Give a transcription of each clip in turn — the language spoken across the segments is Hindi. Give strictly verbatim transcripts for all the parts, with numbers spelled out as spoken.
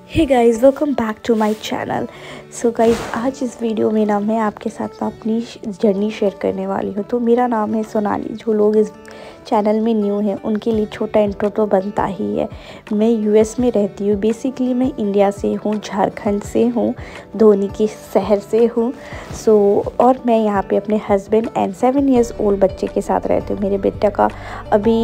Hey guys, welcome back to my channel. So guys, आज इस वीडियो में ना मैं आपके साथ ना अपनी जर्नी शेयर करने वाली हूँ। तो मेरा नाम है सोनाली। जो लोग इस चैनल में न्यू हैं उनके लिए छोटा इंट्रो तो बनता ही है। मैं यूएस में रहती हूँ। बेसिकली मैं इंडिया से हूँ, झारखंड से हूँ, धोनी के शहर से हूँ। सो और मैं यहाँ पे अपने husband and seven years old बच्चे के साथ रहती हूँ। मेरे बेटा का अभी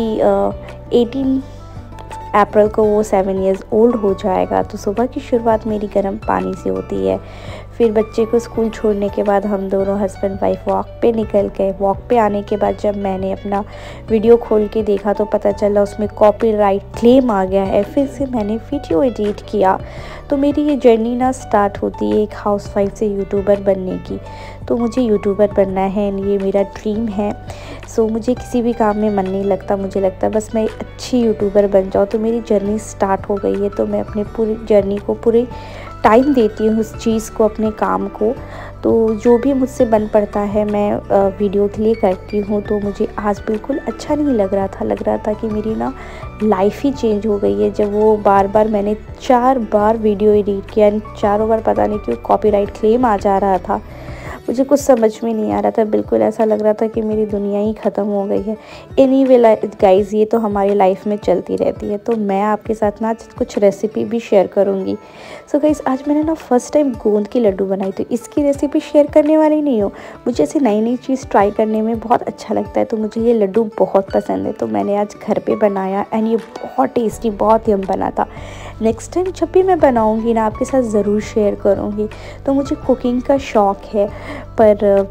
एटीन अप्रैल को वो सेवन इयर्स ओल्ड हो जाएगा। तो सुबह की शुरुआत मेरी गर्म पानी से होती है। फिर बच्चे को स्कूल छोड़ने के बाद हम दोनों हस्बैंड वाइफ वॉक पे निकल गए। वॉक पे आने के बाद जब मैंने अपना वीडियो खोल के देखा तो पता चला उसमें कॉपीराइट क्लेम आ गया है। फिर से मैंने वीडियो एडिट किया। तो मेरी ये जर्नी ना स्टार्ट होती है एक हाउसवाइफ से यूट्यूबर बनने की। तो मुझे यूट्यूबर बनना है, ये मेरा ड्रीम है। सो मुझे किसी भी काम में मन नहीं लगता, मुझे लगता है बस मैं अच्छी यूट्यूबर बन जाऊँ। तो मेरी जर्नी स्टार्ट हो गई है। तो मैं अपने पूरी जर्नी को पूरे टाइम देती हूँ उस चीज़ को, अपने काम को। तो जो भी मुझसे बन पड़ता है मैं वीडियो के लिए करती हूँ। तो मुझे आज बिल्कुल अच्छा नहीं लग रहा था लग रहा था कि मेरी ना लाइफ ही चेंज हो गई है। जब वो बार बार मैंने चार बार वीडियो एडिट किया, चारों बार पता नहीं क्यों कॉपीराइट क्लेम आ जा रहा था। मुझे कुछ समझ में नहीं आ रहा था। बिल्कुल ऐसा लग रहा था कि मेरी दुनिया ही ख़त्म हो गई है। एनीवे गाइस, ये तो हमारी लाइफ में चलती रहती है। तो मैं आपके साथ ना कुछ रेसिपी भी शेयर करूँगी। सो गाइस, आज मैंने ना फर्स्ट टाइम गोंद की लड्डू बनाई। तो इसकी रेसिपी शेयर करने वाली नहीं हो। मुझे ऐसी नई नई चीज़ ट्राई करने में बहुत अच्छा लगता है। तो मुझे ये लड्डू बहुत पसंद है। तो मैंने आज घर पर बनाया एंड ये बहुत टेस्टी, बहुत यम बना था। नेक्स्ट टाइम जब भी मैं बनाऊँगी ना आपके साथ ज़रूर शेयर करूँगी। तो मुझे कुकिंग का शौक़ है, पर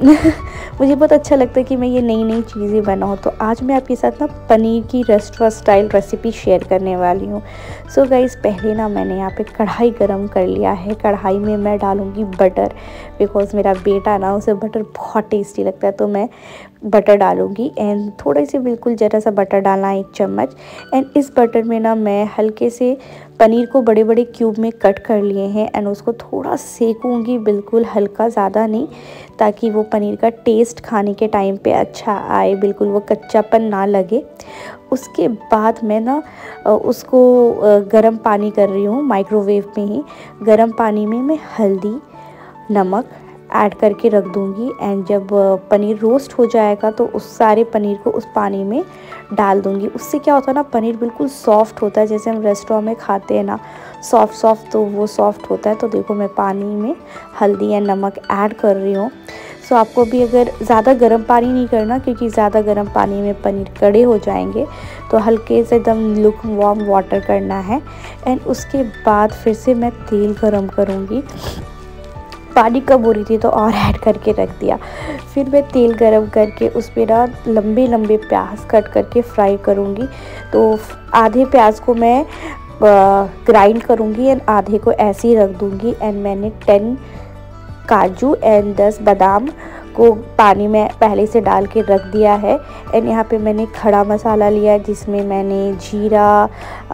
मुझे बहुत अच्छा लगता है कि मैं ये नई नई चीज़ें बनाऊँ। तो आज मैं आपके साथ ना पनीर की रेस्टोरेंट स्टाइल रेसिपी शेयर करने वाली हूँ। सो गाइस, पहले ना मैंने यहाँ पे कढ़ाई गरम कर लिया है। कढ़ाई में मैं डालूँगी बटर, बिकॉज़ मेरा बेटा ना उसे बटर बहुत टेस्टी लगता है। तो मैं बटर डालूँगी एंड थोड़ा सी बिल्कुल ज़रा सा बटर डालना, एक चम्मच। एंड इस बटर में ना मैं हल्के से पनीर को बड़े बड़े क्यूब में कट कर लिए हैं एंड उसको थोड़ा सेकूँगी, बिल्कुल हल्का, ज़्यादा नहीं, ताकि वो पनीर का टेस्ट खाने के टाइम पे अच्छा आए, बिल्कुल वो कच्चापन ना लगे। उसके बाद मैं ना उसको गर्म पानी कर रही हूँ, माइक्रोवेव में ही। गर्म पानी में मैं हल्दी, नमक ऐड करके रख दूँगी एंड जब पनीर रोस्ट हो जाएगा तो उस सारे पनीर को उस पानी में डाल दूँगी। उससे क्या होता है ना, पनीर बिल्कुल सॉफ्ट होता है, जैसे हम रेस्टोरेंट में खाते हैं ना सॉफ्ट सॉफ्ट, तो वो सॉफ्ट होता है। तो देखो मैं पानी में हल्दी या नमक ऐड कर रही हूँ। सो आपको भी अगर ज़्यादा गर्म पानी नहीं करना, क्योंकि ज़्यादा गर्म पानी में पनीर कड़े हो जाएंगे। तो हल्के से एकदम लुक वार्म वाटर करना है। एंड उसके बाद फिर से मैं तेल गरम करूँगी। पानी कम हो रही थी तो और ऐड करके रख दिया। फिर मैं तेल गरम करके उस पर ना लंबे लंबे प्याज कट करके फ्राई करूँगी। तो आधे प्याज को मैं ग्राइंड करूँगी एंड आधे को ऐसे ही रख दूँगी। एंड मैंने टेन काजू एंड दस बादाम को पानी में पहले से डाल के रख दिया है। एंड यहाँ पे मैंने खड़ा मसाला लिया है, जिसमें मैंने जीरा,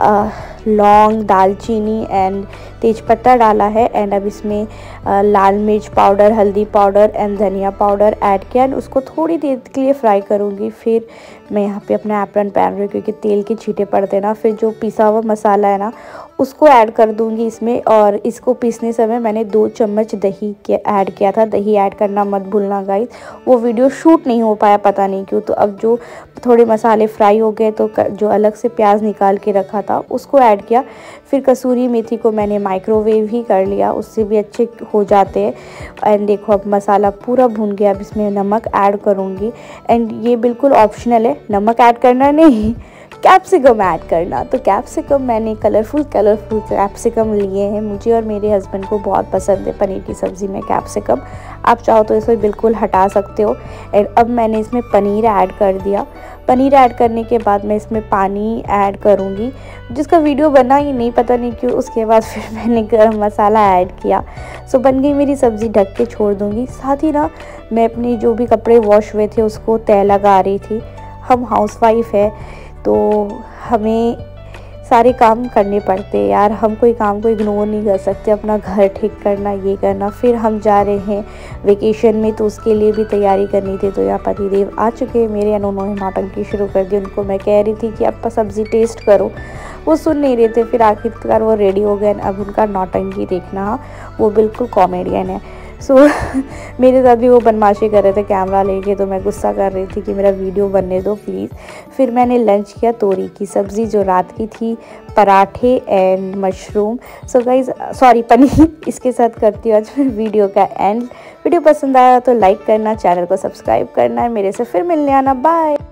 लौंग, दालचीनी एंड तेज़पत्ता डाला है। एंड अब इसमें आ, लाल मिर्च पाउडर, हल्दी पाउडर एंड धनिया पाउडर ऐड किया एंड उसको थोड़ी देर के लिए फ्राई करूँगी। फिर मैं यहाँ पे अपना एप्रन पहन रही हूँ, क्योंकि तेल के छींटे पड़ते हैं ना। फिर जो पिसा हुआ मसाला है ना उसको ऐड कर दूँगी इसमें। और इसको पीसने समय मैंने दो चम्मच दही के ऐड किया था। दही ऐड करना मत भूलना गाइस, वो वीडियो शूट नहीं हो पाया पता नहीं क्यों। तो अब जो थोड़े मसाले फ्राई हो गए तो जो अलग से प्याज निकाल के रखा था उसको ऐड किया। फिर कसूरी मेथी को मैंने माइक्रोवेव ही कर लिया, उससे भी अच्छे हो जाते हैं। एंड देखो अब मसाला पूरा भून गया। अब इसमें नमक ऐड करूँगी एंड ये बिल्कुल ऑप्शनल है, नमक ऐड करना नहीं, कैप्सिकम ऐड करना। तो कैप्सिकम मैंने कलरफुल कलरफुल कैप्सिकम लिए हैं। मुझे और मेरे हस्बैंड को बहुत पसंद है पनीर की सब्ज़ी में कैप्सिकम। आप चाहो तो इसे बिल्कुल हटा सकते हो। एंड अब मैंने इसमें पनीर ऐड कर दिया। पनीर ऐड करने के बाद मैं इसमें पानी ऐड करूँगी, जिसका वीडियो बना ही नहीं पता नहीं क्यों। उसके बाद फिर मैंने गरम मसाला ऐड किया। सो बन गई मेरी सब्ज़ी, ढक के छोड़ दूँगी। साथ ही ना मैं अपने जो भी कपड़े वॉश हुए थे उसको तह लगा रही थी। हम हाउसवाइफ है तो हमें सारे काम करने पड़ते हैं यार, हम कोई काम को इग्नोर नहीं कर सकते। अपना घर ठीक करना, ये करना। फिर हम जा रहे हैं वेकेशन में तो उसके लिए भी तैयारी करनी थी। तो यहाँ पतिदेव आ चुके हैं मेरे, उन्होंने नौटंकी शुरू कर दी। उनको मैं कह रही थी कि आप सब्ज़ी टेस्ट करो, वो सुन नहीं रहे थे। फिर आखिरकार वो रेडी हो गए। अब उनका नौटंकी देखना, वो बिल्कुल कॉमेडियन है। सो so, मेरे साथ भी वो बदमाशी कर रहे थे कैमरा लेके, तो मैं गुस्सा कर रही थी कि मेरा वीडियो बनने दो प्लीज़। फिर मैंने लंच किया, तोरी की सब्ज़ी जो रात की थी, पराठे and mushroom. So guys sorry paneer. इसके साथ करती हूँ आज मैं वीडियो का एंड। वीडियो पसंद आया तो लाइक करना, चैनल को सब्सक्राइब करना है, मेरे से फिर मिलने आना। बाय।